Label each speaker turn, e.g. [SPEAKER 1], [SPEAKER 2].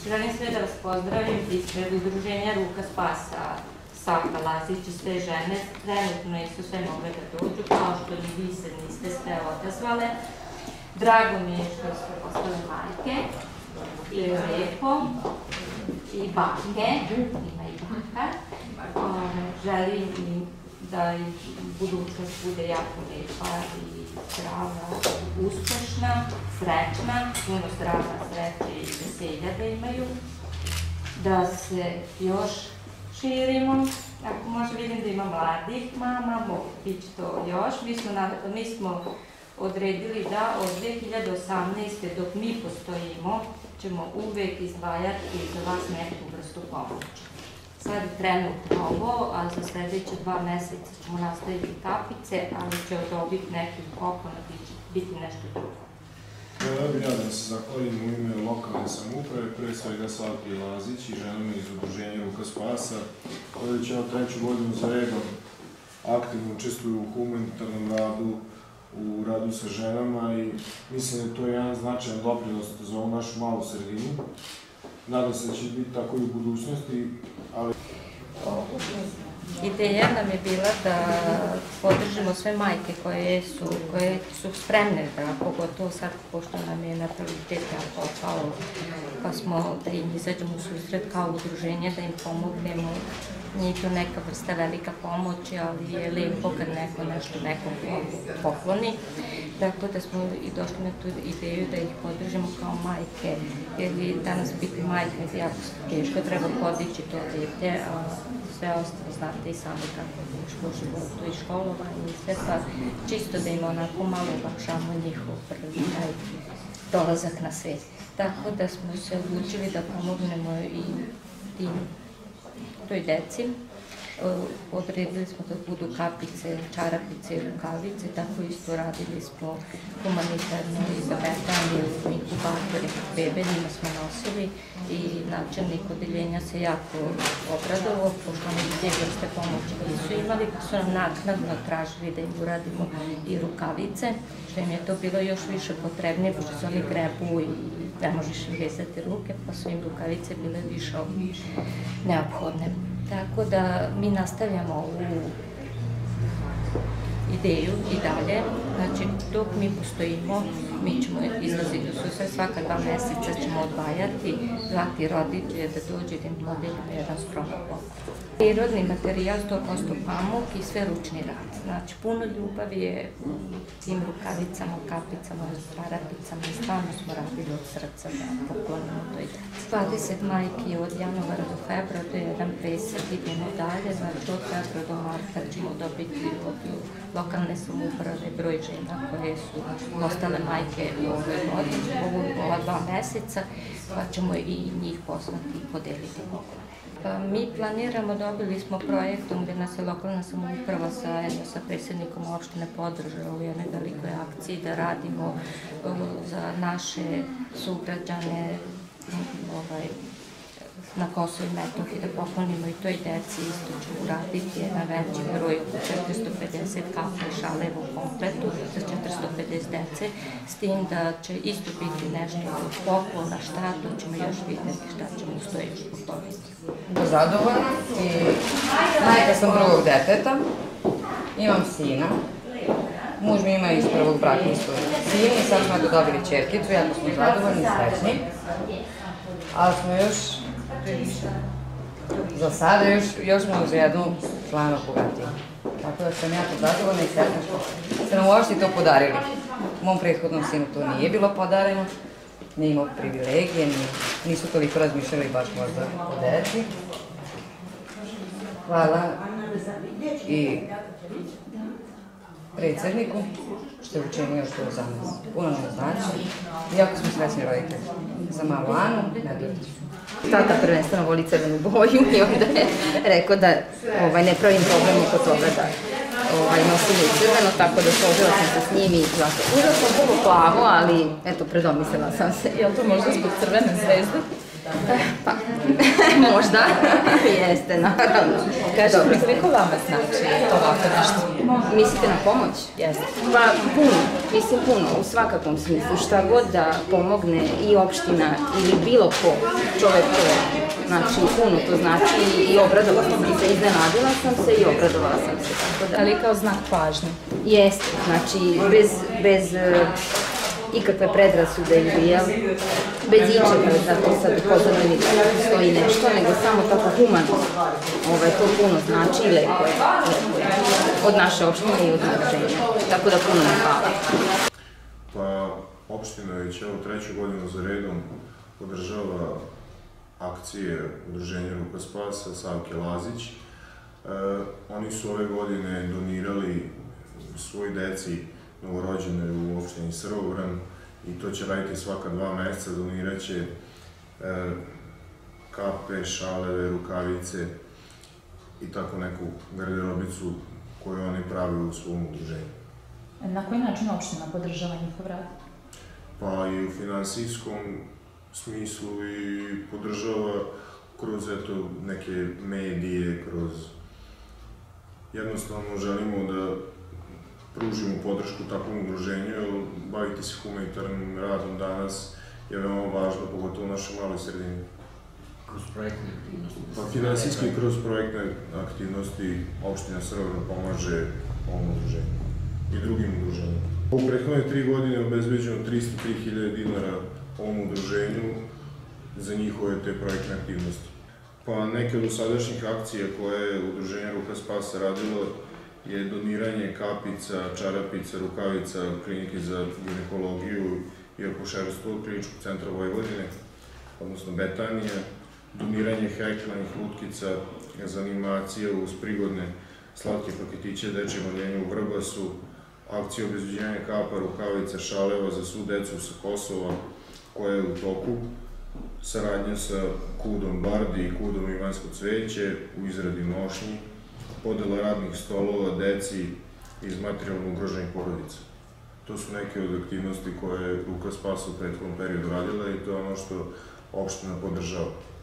[SPEAKER 1] Želim sve da vas pozdravim ispred Udruženja Ruka Spasa Saka Lazić i sve žene. Trenutno nisu sve mogle da dođu, kao što ni vi se niste sve odazvale. Drago mi je što ste postale majke, i lepo, i bake, ima i baka. Želim im da i budućnost bude jako lepa i zdrava, uspešna, srećna, puno zdrava, sreće i veselja da imaju. Da se još širimo. Ako može, vidim da ima mladih mama, bit će to još. Mi smo odredili da od 2018. dok mi postojimo ćemo uvek izdvajati za vas neku vrstu pomoći. Sad je trenutno ovo, a za sledeće 2 meseca ćemo nastaviti kapice, ali će od ovih nekih popona biti nešto drugo.
[SPEAKER 2] Ja da se zahvalim u ime lokalne samouprave, pre svega Slavki Lazić i ženama iz Udruženja Ruka Spasa, koji već 3. godinu za redom aktivno učestvuju u humanitarnom radu, u radu sa ženama i mislim da je to jedan značajan doprinos za ovu našu malu sredinu. Nadam se da će biti tako i u budućnosti, ali...
[SPEAKER 1] Ideja nam je bila da podržimo sve majke koje su spremne, pogotovo sad, pošto nam je natalitet jako opao, pa smo da im izađemo u susret kao udruženje, da im pomognemo. Nije to neka vrsta velika pomoći, ali je lepo kad neko nešto nekom pokloni. Tako da smo i došli na tu ideju da ih podržimo kao majke, jer danas biti majka je jako teško, treba podići to dete, a sve ostalo znate i sami kako je teško u životu i školovanje i sve, pa čisto da im onako malo olakšamo njihov prvi dolazak na svet. Tako da smo se odlučili da pomognemo i toj deci. Odredili smo da budu kapice, čarapice i rukavice, tako isto radili smo humanitarno izabetanje u inkubatori bebe, njima smo nosili i načelnik odeljenja se jako obradovao, pošto oni te vrste pomoći nisu imali, pa su nam naknadno tražili da im uradimo i rukavice, što im je to bilo još više potrebnije, pošto su oni grebu i ne možeš im vezati ruke, pa su im rukavice bile više neophodne. Tako da mi nastavljamo ovu ideju i dalje, znači dok mi postojimo, mi ćemo izlaziti u susret, svaka 2 meseca ćemo odvajati, zvati roditelje da dođe da im podeljimo jedan skroman poklon. Prirodni materijal 100% pamuk i sve ručni rad, znači puno ljubavi je u tim rukavicama, kapicama, čarapicama i stvarno smo radili od srca da poklonimo toj deci. 20 majki od januara do februara, to je jedan presek, idemo dalje, znači od februara do marta ćemo dobiti od lokalne samouprave broj žena koje su ostale majke u ova 2 meseca, pa ćemo i njih poslati i podeliti poklone. Mi planiramo, dobili smo projektom gde nas je lokalna samouprava zajedno sa predsjednikom opštine podržala u jednoj velikoj akciji da radimo za naše sugrađane na Kosovo i Metohiji, da poklonimo i toj deci, isto ćemo uraditi jedan veći broj od 450 kafa i šaleva u kompletu za 450 dece, s tim da će isto biti nešto od poklona, šta, to ćemo još vidjeti šta ćemo usto još pokloniti.
[SPEAKER 3] Zadovoljna i majka sam drugog deteta, imam sina, muž mi ima iz prvog braka isto sin i sad smo dobili ćerkicu, jako smo zadovoljni i srećni, ali smo još za sada još smo uz jednu člana bogatiju. Tako da sam jako zadovoljna i sretna što ste nam uopšte to podarili. Mom prethodnom sinu to nije bilo podareno, nije imao privilegije, nisu toliko razmišljali baš možda o deci. Hvala i predsjedniku što je učinio što za nas puno ne znači. Jako smo srećni roditelji. Za malu Anu, Nedoriću.
[SPEAKER 4] Tata prvenstveno voli crvenu boju i onda je rekao da ne pravim problem oko toga da nosimo i crveno, tako da složila sam se s njim i zato. Uzela sam puno plavo, ali eto, predomislila sam se.
[SPEAKER 5] Je li to možda zbog crvene zvezde?
[SPEAKER 4] Pa, možda, jeste, naravno.
[SPEAKER 5] Kažete, koliko vama znači ovako nešto?
[SPEAKER 4] Mislite na pomoć?
[SPEAKER 5] Jeste.
[SPEAKER 4] Pa puno, mislim puno, u svakakvom smislu. Šta god da pomogne i opština ili bilo ko, čovek ko, znači puno to znači i obradovala sam se, iznenadila sam se i obradovala sam se. Tako da,
[SPEAKER 5] Ali kao znak pažnje.
[SPEAKER 4] jeste, znači bez ikakve predrasude ili jel, bez ičega da to sad pozorno stoji nešto, nego samo tako humano. To puno znači i lepo je. Od naše opštine i od udruženja. Tako da puno ne hvala.
[SPEAKER 2] Pa, opština već evo 3. godinu za redom podržava akcije Udruženja Ruka spasa Savke Lazić. Oni su ove godine donirali svoj deci novorođene u opštini Srbobran i to će raditi svaka 2 meseca, donirat će kape, šaleve, rukavice i tako neku garderobicu koju oni pravi u svom udruženju.
[SPEAKER 5] Na koji način opština podržava njihov rad?
[SPEAKER 2] Pa i u finansijskom smislu i podržava kroz neke medije, kroz jednostavno želimo da pružimo podršku takvom udruženju, jer baviti se humanitarnim radom danas je veoma važno, pogotovo u našoj maloj sredini.
[SPEAKER 6] Kroz projektne aktivnosti?
[SPEAKER 2] Pa finansijski kroz projektne aktivnosti opština Srbobran pomaže ovom udruženju i drugim udruženjima. U prethodne 3 godine obezbeđeno 303.000 dinara ovom udruženju za njihove te projektne aktivnosti. Pa neke od dosadašnjih akcija koje je Udruženje Ruka spasa radilo je doniranje kapica, čarapica, rukavica klinike za ginekologiju i akušerstvo Kliničkog centra Vojvodine, odnosno Betanija, doniranje heklanih lutkica za animacije uz prigodne slatke paketiće dečje maljenja u Vrbasu, akcija obezbeđenja kapa, rukavica, šaleva za svu decu sa Kosova koja je u toku, saradnja sa Kudom Bardi i Kudom Ivanjsko cveće u izradi nošnji, podela radnih stolova deci iz materijalno ugroženih porodica. To su neke od aktivnosti koje je Ruka spasa u prethodnom periodu radila i to je ono što opština podržava.